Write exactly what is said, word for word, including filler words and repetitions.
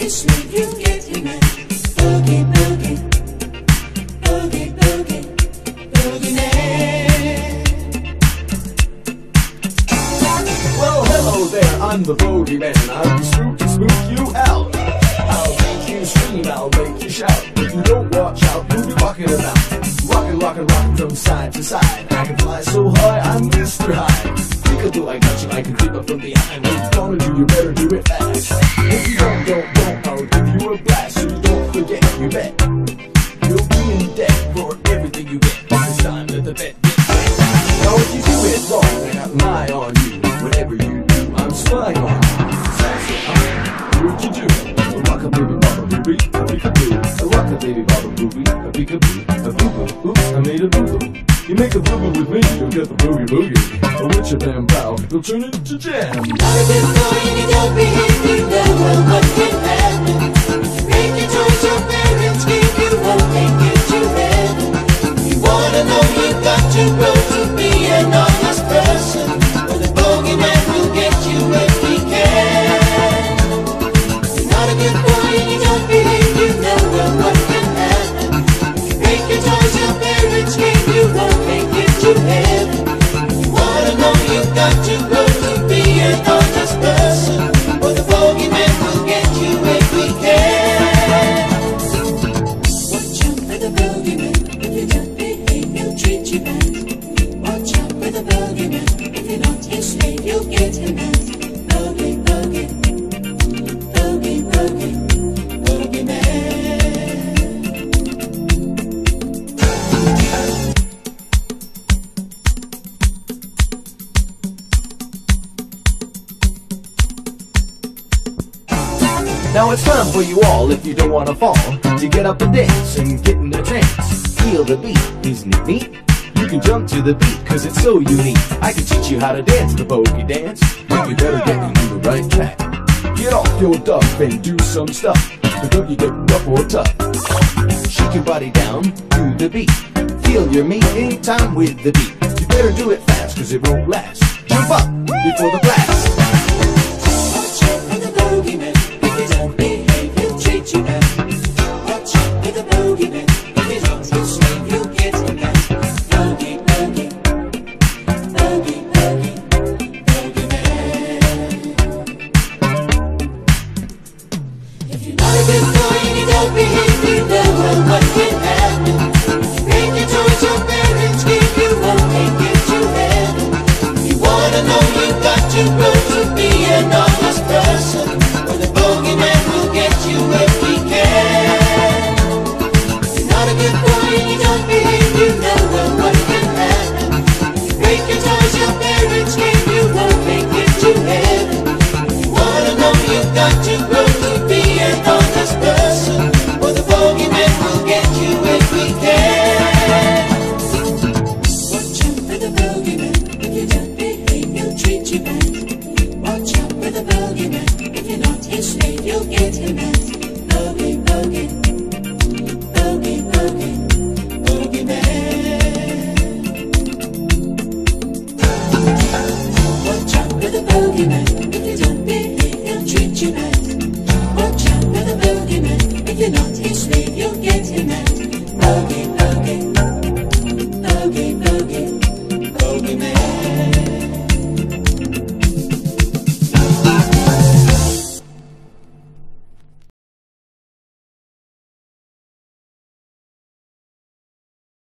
his slave, you get him at boogie, boogie, boogie, boogie, boogie man. Well, hello there, I'm the Bogeyman. I'm spook to spook you out. I'll make you scream, I'll make you shout. If you don't watch out, you'll be walking about. Rockin', rockin', rockin' from side to side. I can fly so high, I'm Mister High. Peekaboo, I got you, I can creep up from behind. What you gonna do, you better do it fast. If you don't, don't, don't, I'll give you a blast. So you don't forget, you bet. You'll be in debt for everything you get. This time let the bet get set. Now if you do it wrong, I got my eye on you. Whatever you do, I'm spying on you. That's it, huh? What you do? A rock-a-baby, baba-booby, a peekaboo. A rock-a-baby, baba-booby, a peekaboo. A boo-boo, oops, I made a boo-boo. You make a boo-boo with me, you'll get the boogie-boogie. But with your damn pal, you'll turn it to jam. Not a good boy and you don't behave, you know well what can happen. Break your toys your parents gave you, won't make you to heaven. You wanna know you got to grow to be an honest person, or the bogeyman will get you if he can. You're not a good boy and you don't behave, you know well what can happen. Break your toys your parents gave you, won't make you to heaven. You wanna know you got to grow to be an honest person, or the bogeyman will get you if we can. Watch out for the bogeyman, if you don't behave, he'll treat you bad. Watch out for the bogeyman, if you're not his slave, you'll get him mad. Bogey, bogey, bogey, bogey, bogeyman. Now it's time for you all, if you don't wanna fall, to get up and dance and get in the trance. Feel the beat, isn't it neat? You can jump to the beat, cause it's so unique. I can teach you how to dance the bogey dance, but you better get into the right track. Get off your duff and do some stuff, but don't you get rough or tough. Shake your body down to the beat. Feel your meat in time with the beat. You better do it fast, cause it won't last. Jump up before the blast. Watch out for the bogeyman, if you don't behave, he'll treat you bad. Watch out for the bogeyman, if you're not his slave, you'll get him mad. Bogey, bogey, bogey, bogey, bogeyman. If you're not a good boy and you don't behave, you know well what can happen. Break your toys your parents give you, won't make you to heaven. You wanna know you got to grow to be an honest person, or the bogeyman will get you if he can. You're not a good boy and you don't behave, you know well what can happen. Break your toys your parents gave you, won't make you to heaven. You wanna know you got to grow to be an honest person, or the bogeyman will get you if we can. Watch out for the bogeyman, if you don't behave, he'll treat you bad. Watch out for the bogeyman, if you're not his slave, you'll get him mad. Bogey, bogey, bogey, bogey, bogeyman. Watch out for the bogeyman, if you don't behave, he'll treat you bad. Watch out for the bogeyman, if you're not his slave, you'll get him mad. Bogey, bogey, bogey, bogey, bogeyman.